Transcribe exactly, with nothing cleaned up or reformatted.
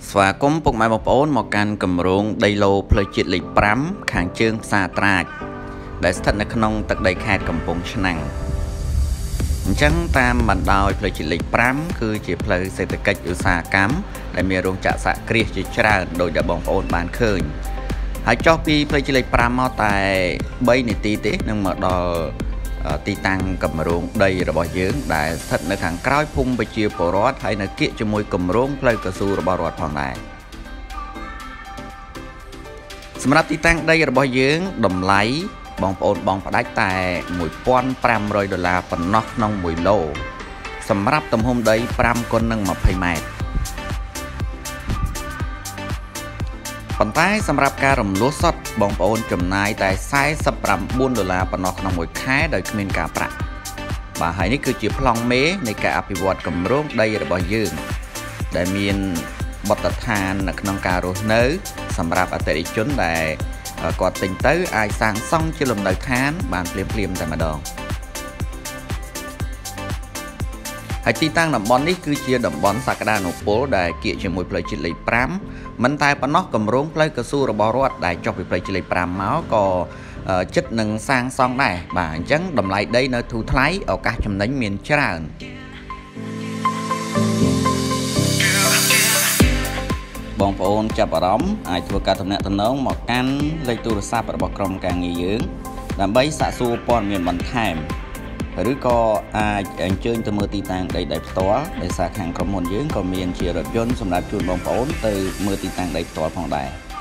ស្វាគមន៍ពុកម៉ែបងប្អូនមកកាន់គម្រោងដីឡូផ្លូវជាតិលេខប្រាំខាងជើងផ្សារត្រាចដែលស្ថិតនៅក្នុងទឹកដីខេត្តកំពង់ឆ្នាំងអញ្ចឹងតាមបណ្ដោយផ្លូវជាតិលេខប្រាំគឺជាផ្លូវសេដ្ឋកិច្ចឧស្សាហកម្មដែលមានរោងចក្រសហគ្រាសជាច្រើនដោយដែលបងប្អូនបានឃើញហើយចុះពីផ្លូវជាតិលេខប្រាំមកតែបីនាទីទេនឹងមកដល់ទីតាំងគម្រោងដីរបស់យើងដែលស្ថិតនៅខាងក្រោយភូមិប្រជាពលរដ្ឋហើយនៅគៀកជាមួយគម្រោងផ្លូវកស៊ូរបស់រដ្ឋផងដែរសម្រាប់ទីតាំងដីរបស់យើងតម្លៃបងប្អូនបងផ្ដាច់តែមួយពាន់ប្រាំរយដុល្លារប៉ុណ្ណោះក្នុងមួយឡូសម្រាប់ទំហំដីប្រាំគុណនឹងម្ភៃម៉ែត្រប៉ុន្តែសម្រាប់ការរំលោះសុទ្ធបងប្អូនចំណាយតែសែសិបប្រាំបួនដុល្លារប៉ុណ្ណោះក្នុងមួយខែដោយគ្មានការប្រាក់បាទហើយនេះគឺជាប្លង់មេនៃការអភិវឌ្ឍគម្រោងដីរបស់យើងដែលមានបទដ្ឋាននៅក្នុងការរស់នៅសម្រាប់អតិថិជនដែលគាត់ទិញទៅអាចសាងសង់ជាលំនៅឋានបានភ្លាមភ្លាមតែម្ដងហើយទីតាំងតំបន់នេះគឺជាតំបន់សក្តានុពលដែលគៀកជាមួយផ្លូវជាតិលេខប្រាំមិនតែប៉ុណ្ណោះគម្រោងផ្លូវកស៊ូរបស់រដ្ឋដែលចុះពីផ្លូវជាតិលេខប្រាំមកក៏ចិត្តនឹងសាងសង់ដែរបាទអញ្ចឹងតម្លៃដីនៅធូរថ្លៃឱកាសចំណេញមានច្រើនបងប្អូនចាប់អារម្មណ៍អាចធ្វើការទំនាក់ទំនងមកកាន់លេខទូរស័ព្ទរបស់ក្រុមការងារយើងដើម្បីសាកសួរព័ត៌មានបន្ថែមឬក៏អាចអញ្ជើញទៅមើលទីតាំងដីដោយផ្ទាល់ដោយសារខាងក្រុមហ៊ុនយើងក៏មានជារថយន្តសម្រាប់ជូនបងប្អូនទៅមើលទីតាំងដីផ្ទាល់ផងដែរ